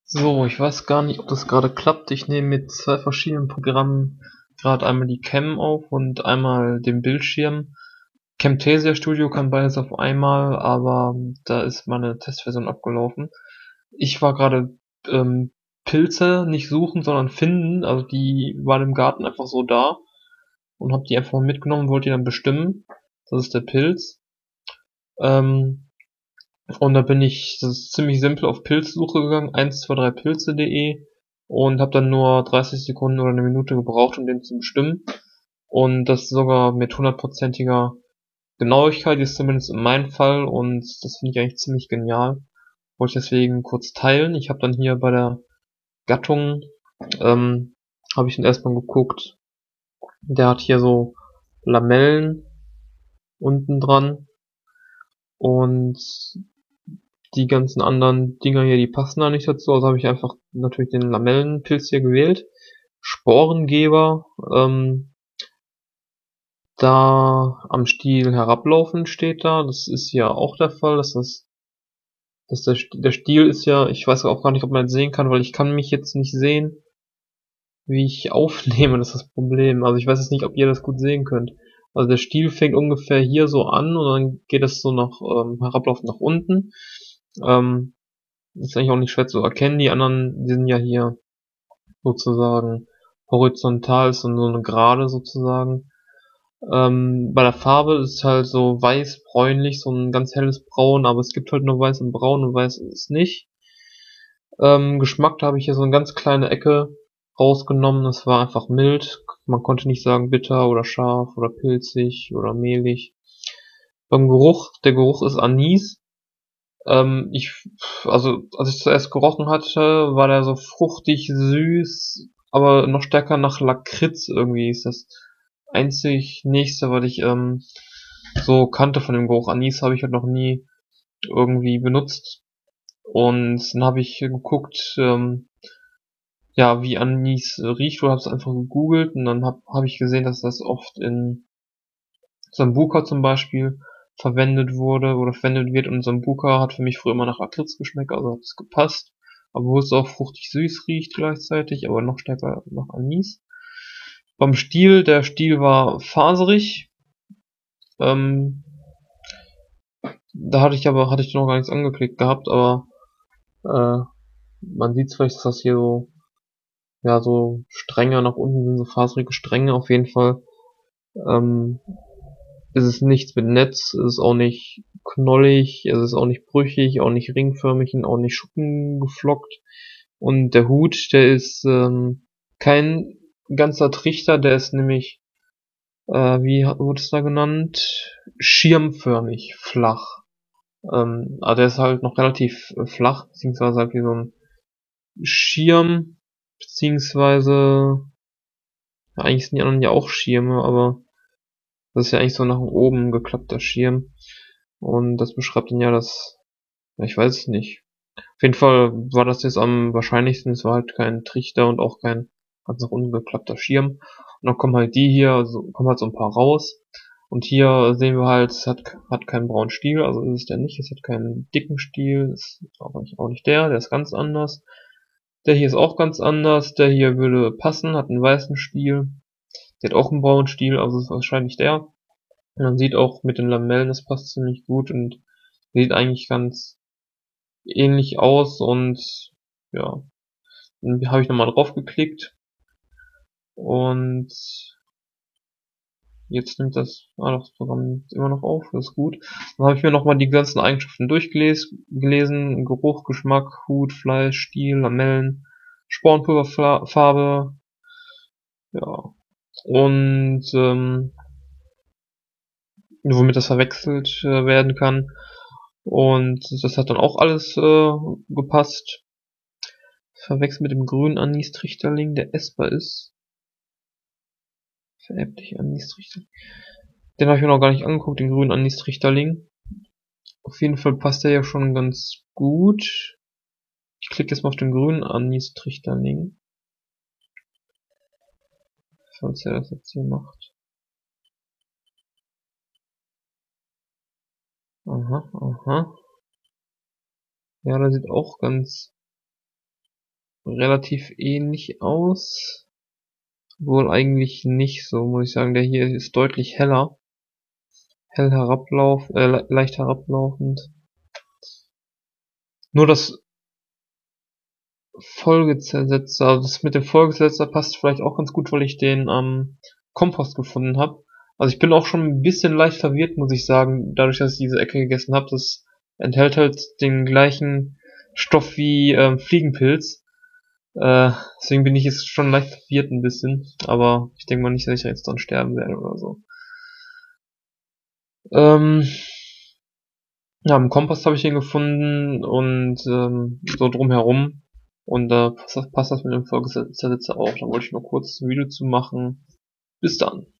So, ich weiß gar nicht, ob das gerade klappt. Ich nehme mit zwei verschiedenen Programmen gerade einmal die Cam auf und einmal den Bildschirm. Camtasia Studio kann beides auf einmal, aber da ist meine Testversion abgelaufen. Ich war gerade ähm, Pilze nicht suchen, sondern finden. Also die waren im Garten einfach so da und habe die einfach mal mitgenommen, wollte die dann bestimmen. Das ist der Pilz. Ähm, Und da bin ich, das ist ziemlich simpel, auf Pilzsuche gegangen, 123pilze.de, und habe dann nur 30 Sekunden oder eine Minute gebraucht, um den zu bestimmen. Und das sogar mit hundertprozentiger Genauigkeit, ist zumindest in meinem Fall, und das finde ich eigentlich ziemlich genial. Wollte ich deswegen kurz teilen. Ich habe dann hier bei der Gattung, ähm, habe ich dann erstmal geguckt, der hat hier so Lamellen unten dran, und die ganzen anderen Dinger hier, die passen da nicht dazu, also habe ich einfach natürlich den Lamellenpilz hier gewählt. Sporengeber, da am Stiel herablaufend steht da, das ist ja auch der Fall, dass der Stiel ist ja, ich weiß auch gar nicht, ob man das sehen kann, weil ich kann mich jetzt nicht sehen, wie ich aufnehme, das ist das Problem. Also ich weiß jetzt nicht, ob ihr das gut sehen könnt. Also der Stiel fängt ungefähr hier so an und dann geht es so nach herablaufend nach unten. Ähm, Ist eigentlich auch nicht schwer zu erkennen. Die anderen, die sind ja hier sozusagen horizontal, ist so eine Gerade sozusagen. Bei der Farbe ist halt so weiß-bräunlich, so ein ganz helles Braun, aber es gibt halt nur weiß und braun, und weiß ist es nicht. Geschmack, da habe ich hier so eine ganz kleine Ecke rausgenommen. Das war einfach mild. Man konnte nicht sagen bitter oder scharf oder pilzig oder mehlig. Beim Geruch, der Geruch ist Anis. Also als ich zuerst gerochen hatte, war der so fruchtig süß, aber noch stärker nach Lakritz irgendwie. Ist das einzig nächste, was ich so kannte von dem Geruch. Anis habe ich halt noch nie irgendwie benutzt. Und dann habe ich geguckt, ja, wie Anis riecht, oder habe es einfach gegoogelt, und dann hab ich gesehen, dass das oft in Sambuca zum Beispiel verwendet wurde oder verwendet wird, und Sambuca hat für mich früher immer nach Lakritz geschmeckt, also hat es gepasst. Aber wo es auch fruchtig süß riecht gleichzeitig, aber noch stärker nach Anis. Beim Stiel, der Stiel war faserig. Ähm, Da hatte ich noch gar nichts angeklickt gehabt, aber äh, man sieht vielleicht, dass das hier so, ja, so Stränge nach unten sind, so faserige Stränge auf jeden Fall. Ähm, Es ist nichts mit Netz, es ist auch nicht knollig, es ist auch nicht brüchig, auch nicht ringförmig und auch nicht schuppengeflockt. Und der Hut, der ist kein ganzer Trichter, der ist nämlich, wurde es da genannt? Schirmförmig, flach. Aber der ist halt noch relativ flach, beziehungsweise halt wie so ein Schirm, beziehungsweise, ja, eigentlich sind die anderen ja auch Schirme, aber das ist ja eigentlich so nach oben geklappter Schirm. Und das beschreibt dann ja das, ja, ich weiß es nicht. Auf jeden Fall war das jetzt am wahrscheinlichsten, es war halt kein Trichter und auch kein ganz nach unten geklappter Schirm. Und dann kommen halt die hier, also kommen halt so ein paar raus. Und hier sehen wir halt, hat keinen braunen Stiel, also ist es der nicht, es hat keinen dicken Stiel, ist aber auch nicht der ist ganz anders. Der hier ist auch ganz anders, der hier würde passen, hat einen weißen Stiel, der hat auch einen braunen Stiel, also ist wahrscheinlich der. Und man sieht auch mit den Lamellen, das passt ziemlich gut und sieht eigentlich ganz ähnlich aus, und ja, dann habe ich nochmal drauf geklickt und jetzt nimmt das Programm nimmt immer noch auf, das ist gut. Dann habe ich mir nochmal die ganzen Eigenschaften durchgelesen, Geruch, Geschmack, Hut, Fleisch, Stiel, Lamellen, Spornpulverfarbe, ja, und womit das verwechselt werden kann. Und das hat dann auch alles gepasst. Verwechselt mit dem grünen Anis-Trichterling, der essbar ist. Vererblich Anis-Trichterling. Den habe ich mir noch gar nicht angeguckt, den grünen Anis-Trichterling. Auf jeden Fall passt der ja schon ganz gut. Ich klicke jetzt mal auf den grünen Anis-Trichterling. Falls er das jetzt hier macht. Aha, aha. Ja, der sieht auch ganz relativ ähnlich aus. Wohl eigentlich nicht so, muss ich sagen. Der hier ist deutlich heller. Hell leicht herablaufend. Nur das Folgezersetzer, also das mit dem Folgezersetzer passt vielleicht auch ganz gut, weil ich den Kompost gefunden habe. Also ich bin auch schon ein bisschen leicht verwirrt, muss ich sagen, dadurch, dass ich diese Ecke gegessen habe. Das enthält halt den gleichen Stoff wie Fliegenpilz. Deswegen bin ich jetzt schon leicht verwirrt ein bisschen, aber ich denke mal nicht, dass ich jetzt dann sterben werde oder so. Ja, im Kompost habe ich ihn gefunden und so drumherum. Und da passt das mit dem Folgezersetzer auch. Da wollte ich nur kurz ein Video zu machen. Bis dann.